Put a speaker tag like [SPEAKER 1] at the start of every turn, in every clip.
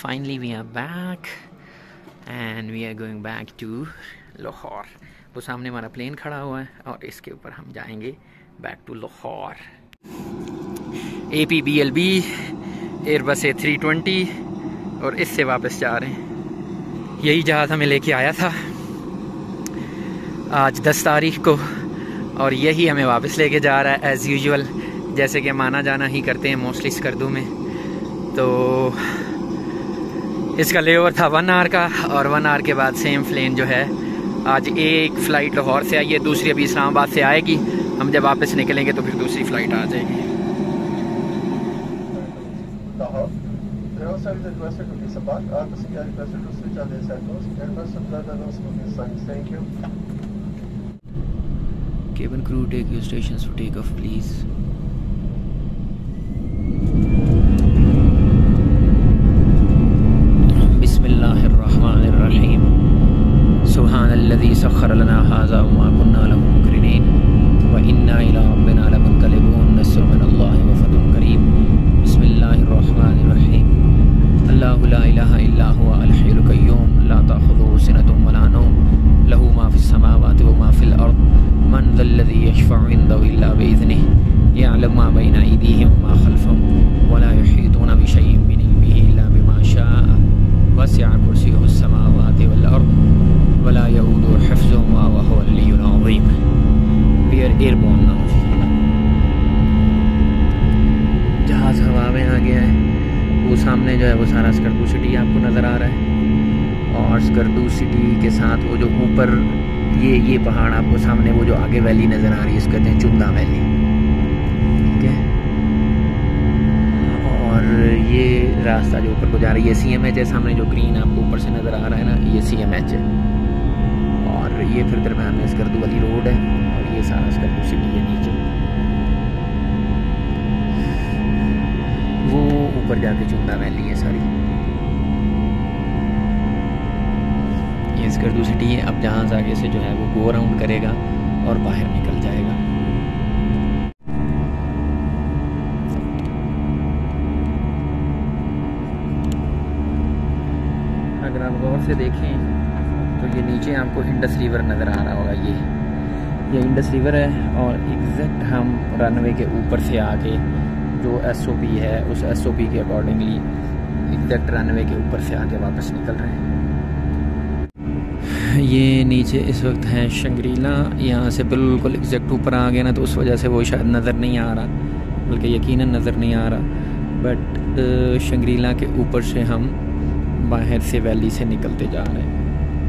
[SPEAKER 1] finally we are back and we are going back to Lahore. वो सामने हमारा plane खड़ा हुआ है और इसके ऊपर हम जाएंगे back to Lahore. APBLB airbus A320 और इससे वापस जा रहे हैं। यही जहाज़ हमें लेके आया था आज 10 तारीख को और यही हमें वापस लेके जा रहा है एज़ यूजुअल, जैसे कि हम आना जाना ही करते हैं मोस्टली स्कर्दू में। तो इसका लेओवर था 1 आवर का और 1 आवर के बाद सेम प्लेन जो है आज एक फ़्लाइट लाहौर से आई है, दूसरी अभी इस्लामाबाद से आएगी। हम जब वापस निकलेंगे तो फिर दूसरी फ़्लाइट आ जाएगी। Cabin crew take your stations for take off please. बिस्मिल्लाहिर्रहमानिर्रहीम। सुब्हानल्लज़ी सख्खर लना हाज़ा व मा कुन्ना लहू मुक़रिनीन व इन्ना इला रब्बिना लमुनक़लिबून। नस्रुम मिनल्लाहि व फ़ज़्लुन करीम। बिस्मिल्लाहिर्रहमानिर्रहीम। अल्लाहु ला इलाहा इल्ला हुवा अल हय्युल क़य्यूम ला ताख़ुज़ुहु सिनतुन व ला नौम लहू मा फ़िस समावाति व मा फ़िल अर्द मन ज़ल्लज़ी यशफ़अु इंदहु इल्ला बिइज़्निहि यअलमु मा बैना अयदीहिम व मा ख़ल्फ़हुम व ला युहीतूना बिशैइन मिन इल्मिहि इल्ला बिमा शाअ वसिअ कुर्सियुहु समावाति वल अर्द व ला यऊदुहु हिफ़्ज़ुहुमा व हुवल अलिय्युल अज़ीम। We are airborne now. जहाज़ हवा में आ गया है। वो सामने जो है वो सारा स्कर्दू सिटी आपको नज़र आ रहा है और स्कर्दू सिटी के साथ वो जो ऊपर ये पहाड़ आपको सामने वो जो आगे वैली नज़र आ रही है इसको कहते हैं चुंदा वैली, ठीक है। और ये रास्ता जो ऊपर को जा रही है CMH है, सामने जो ग्रीन आपको ऊपर से नज़र आ रहा है ना ये CMH है। और ये फिर दरम्यान में स्कर्दू वाली रोड है और ये सारा स्कर्दू सिटी है नीचे। वो ऊपर जाके चुंदा वैली है सारी। ये स्कर्दू सिटी है। अब जहाज़ आगे से जो है वो गो अराउंड करेगा और बाहर निकल जाएगा। अगर आप गौर से देखें तो ये नीचे आपको इंडस रिवर नज़र आ रहा होगा। ये इंडस रिवर है और एग्जैक्ट हम रनवे के ऊपर से आके जो SOP है उस SOP के अकॉर्डिंगली एग्जैक्ट रनवे के ऊपर से आके वापस निकल रहे हैं। ये नीचे इस वक्त है शंग्रीला। यहाँ से बिल्कुल एग्जैक्ट ऊपर आ गया ना तो उस वजह से वो शायद नज़र नहीं आ रहा, बल्कि यकीनन नज़र नहीं आ रहा। बट शंग्रीला के ऊपर से हम बाहर से वैली से निकलते जा रहे हैं।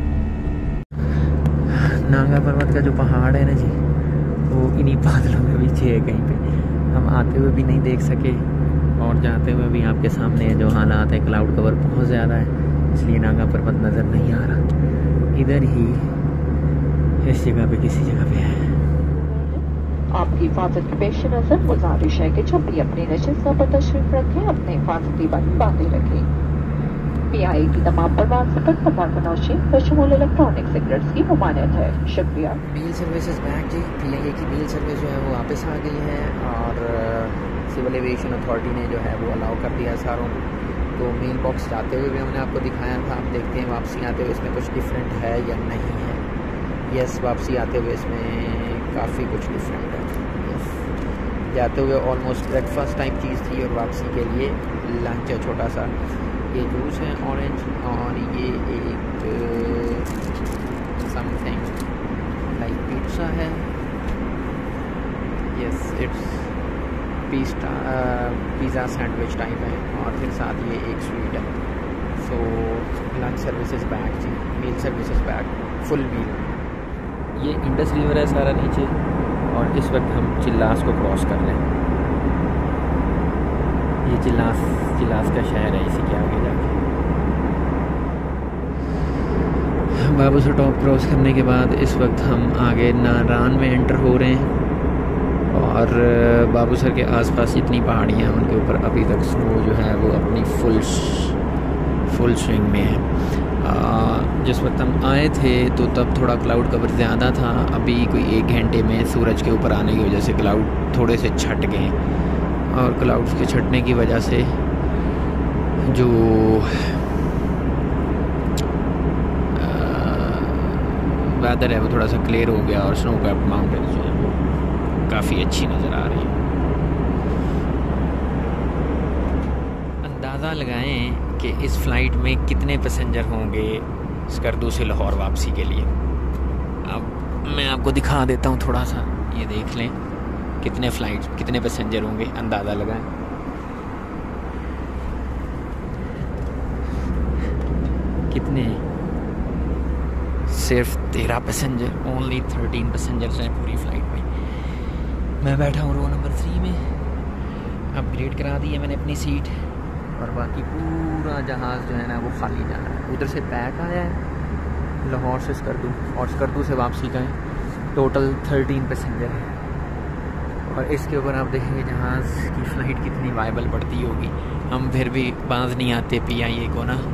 [SPEAKER 1] नागा पर्वत का जो पहाड़ है ना जी वो इन्हीं बादलों के पीछे है कहीं पे। हम आते हुए भी नहीं देख सके और जाते हुए भी आपके सामने जो हालात है क्लाउड कवर बहुत ज़्यादा है इसलिए नागा पर्वत नज़र नहीं आ रहा। इधर ही इस जगह पे किसी जगह पे है।
[SPEAKER 2] आपकी हिफाजत की पेश नज़र गुजारिश है कि जब भी अपनी नशिस्त पर तशरीफ रखें अपने हिफाजती बंद बांधे रखें। PIA की तमाम परवाज़ पर तमाशे बशमूल इलेक्ट्रॉनिक सिगरेट्स की ममानियत है। शुक्रिया।
[SPEAKER 1] मेल सर्विसेज बैक जी। PIA की मेल सर्विस जो है वो वापस आ गई है और सिविल एविएशन अथॉरिटी ने जो है वो अलाउ कर दिया सारों को। तो मेल बॉक्स जाते हुए भी हमने आपको दिखाया था। आप देखते हैं वापसी आते हुए इसमें कुछ डिफरेंट है या नहीं है। यस, वापसी आते हुए इसमें काफ़ी कुछ डिफरेंट है। यस, जाते हुए ऑलमोस्ट ब्रेकफास्ट टाइप चीज़ थी और वापसी के लिए लंच है छोटा सा। ये जूस है ऑरेंज और ये एक समथिंग लाइक पिज़्ज़ा है। Yes, it's pizza sandwich type है और फिर साथ ये एक स्वीट है। सो लंच सर्विसेज बैक जी, meal services back, full meal. ये इंडस रिवर है सारा नीचे और इस वक्त हम चिल्लास को क्रॉस कर रहे हैं। ये चिल्लास का शहर है, इसी के आगे जाके बाबूसर टॉप क्रॉस करने के बाद इस वक्त हम आगे नारान में एंटर हो रहे हैं। और बाबूसर के आसपास जितनी पहाड़ियाँ हैं उनके ऊपर अभी तक स्नो जो है वो अपनी फुल स्विंग में है। जिस वक्त हम आए थे तो तब थोड़ा क्लाउड कवर ज़्यादा था। अभी कोई 1 घंटे में सूरज के ऊपर आने की वजह से क्लाउड थोड़े से छट गए और क्लाउड्स के छटने की वजह से जो वेदर है वो थोड़ा सा क्लियर हो गया और स्नो कैप्ड माउंटेन जो है वो काफ़ी अच्छी नज़र आ रही है। अंदाज़ा लगाएं कि इस फ़्लाइट में कितने पैसेंजर होंगे स्कर्दू से लाहौर वापसी के लिए। अब मैं आपको दिखा देता हूँ थोड़ा सा, ये देख लें कितने फ़्लाइट कितने पैसेंजर होंगे, अंदाज़ा लगाएं। कितने, सिर्फ 13 पैसेंजर, ओनली 13 पैसेंजर्स हैं पूरी फ़्लाइट में। मैं बैठा हूँ रो नंबर 3 में, अपग्रेड करा दी है मैंने अपनी सीट, और बाकी पूरा जहाज़ जो है ना वो खाली जा रहा है। उधर से पैक आया है लाहौर से स्कर्दू, और स्कर्दू से वापसी का है। टोटल 13 पैसेंजर है। और इसके ऊपर आप देखेंगे जहाज़ की फ़्लाइट कितनी वायबल पड़ती होगी। हम फिर भी बाज नहीं आते PIA को ना,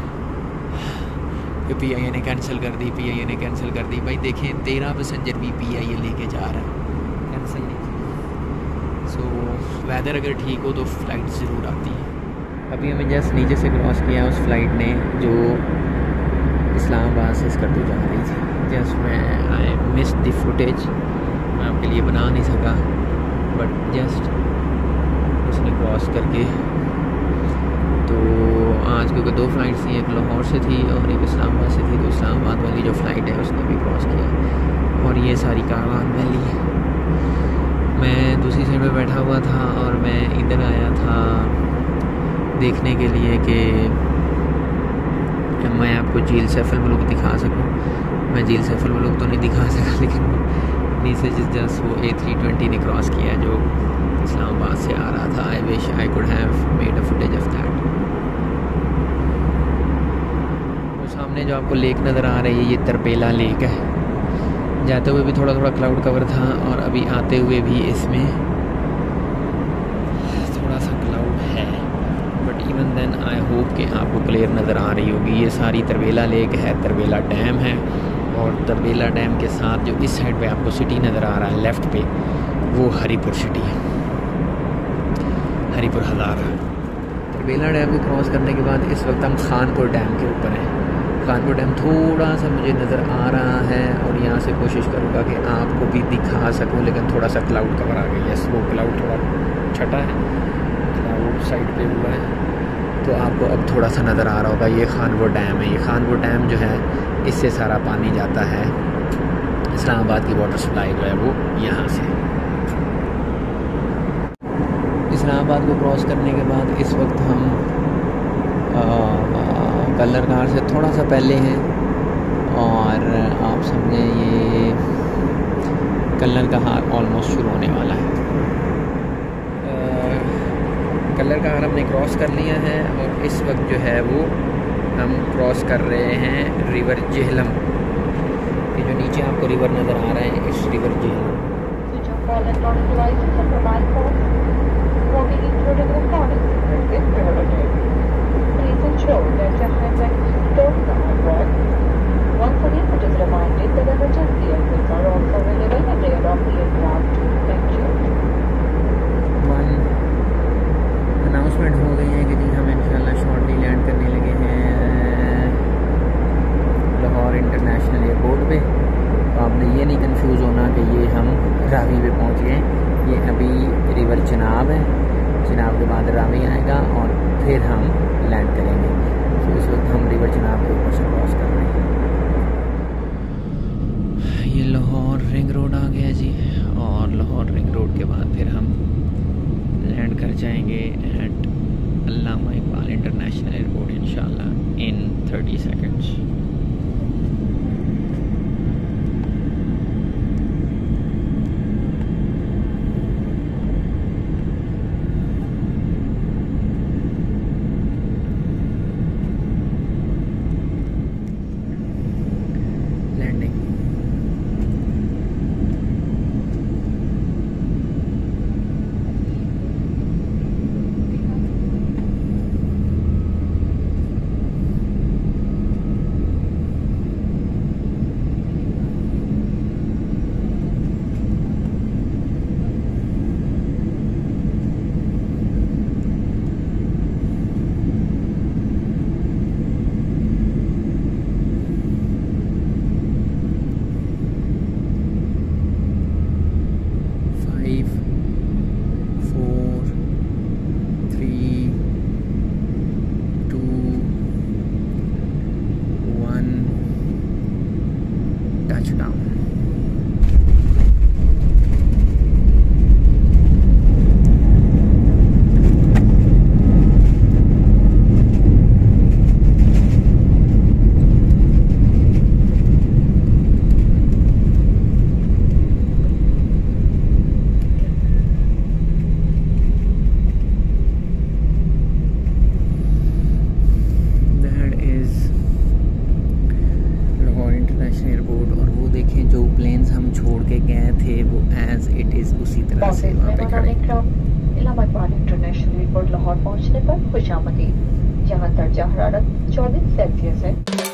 [SPEAKER 1] कि PIA ने कैंसिल कर दी, PIA ने कैंसिल कर दी। भाई देखें 13 पैसेंजर भी PIA लेके जा रहा है, कैंसिल नहीं। सो वेदर अगर ठीक हो तो फ़्लाइट ज़रूर आती है। अभी हमें जस्ट नीचे से क्रॉस किया उस फ्लाइट ने जो इस्लामाबाद से स्कर्दू जा रही थी। जस्ट मैं आई मिस द फुटेज, मैं आपके लिए बना नहीं सका, बट जस्ट उसने क्रॉस करके। तो आज क्योंकि 2 फ़्लाइट्स थी, एक लाहौर से थी और एक इस्लामाबाद से थी, तो इस्लामाबाद वाली जो फ़्लाइट है उसने भी क्रॉस किया। और ये सारी कारवान वैली है। मैं दूसरी साइड पे बैठा हुआ था और मैं इधर आया था देखने के लिए कि मैं आपको झील सैफ अल मुल्क दिखा सकूं। मैं झील सैफ अल मुल्क तो नहीं दिखा सका, लेकिन नीचे जस्ट वो A320 ने क्रॉस किया जो इस्लामाबाद से आ रहा था। I wish I could have made a footage of that. वो सामने जो आपको लेक नज़र आ रही है ये तरबेला लेक है। जाते हुए भी थोड़ा थोड़ा क्लाउड कवर था और अभी आते हुए भी इसमें थोड़ा सा क्लाउड है, but even then I hope कि आपको क्लियर नज़र आ रही होगी। ये सारी तरबेला लेक है, तरबेला डैम है, और तरबेला डैम के साथ जो इस साइड पे आपको सिटी नज़र आ रहा है लेफ़्ट पे, वो हरीपुर सिटी है, हरीपुर हज़ारा। तरबेला डैम को क्रॉस करने के बाद इस वक्त हम खानपुर डैम के ऊपर हैं। खानपुर डैम थोड़ा सा मुझे नज़र आ रहा है और यहाँ से कोशिश करूँगा कि आपको भी दिखा सकूँ, लेकिन थोड़ा सा क्लाउड कवर आ गई है। वो क्लाउड थोड़ा छटा है, क्लाउड साइड पे हुआ है, तो आपको अब थोड़ा सा नज़र आ रहा होगा। ये खानपुर डैम है। ये खानपुर डैम जो है इससे सारा पानी जाता है, इस्लामाबाद की वाटर सप्लाई जो है वो यहाँ से। इस्लामाबाद को क्रॉस करने के बाद इस वक्त हम कल्लर कार से थोड़ा सा पहले हैं, और आप समझें ये कल्लर का हार ऑलमोस्ट शुरू होने वाला है। कल्लर का हार हमने क्रॉस कर लिया है और इस वक्त जो है वो हम क्रॉस कर रहे हैं रिवर जेहलम। ये जो नीचे आपको रिवर नज़र आ रहा है, इस रिवर जेहलम। अनाउंसमेंट हो गई है कि जी हम इंशाल्लाह शॉर्टली लैंड करने लगे हैं लाहौर इंटरनेशनल एयरपोर्ट पे। तो आपने ये नहीं कंफ्यूज होना कि ये हम रावी पे पहुंच गए। ये अभी रिवर चिनाब है, चिनाब के बाद रावी आएगा और फिर हम लैंड करेंगे। तो इस वक्त हम रिवर चिनाब के ऊपर से क्रॉस कर रहे हैं। ये लाहौर रिंग रोड आ गया जी, और लाहौर रिंग रोड के बाद फिर हम लैंड कर जाएंगे at Allama Iqbal international airport इंशाल्लाह इन 30 सेकंड्स। उसी तरह से वहाँ पे खड़े।
[SPEAKER 2] इलाहाबाद इंटरनेशनल एयरपोर्ट लाहौर पहुंचने पर खुशामदीद। यहाँ दर्जा हरारत 24 सेल्सियस है।